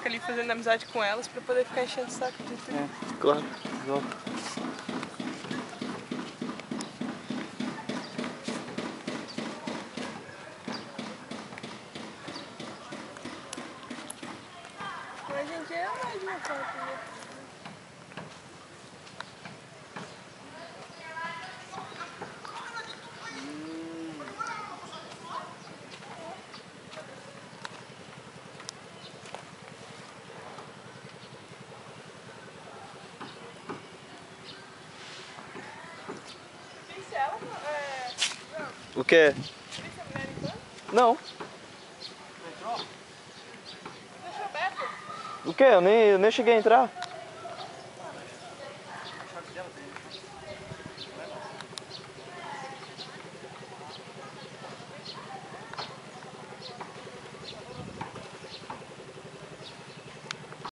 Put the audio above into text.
fica ali fazendo amizade com elas pra poder ficar enchendo o saco de tudo. É, claro. Vamos. Hoje em dia é mais uma foto, né? O quê? Não. Deixa aberto. O quê? Eu nem cheguei a entrar.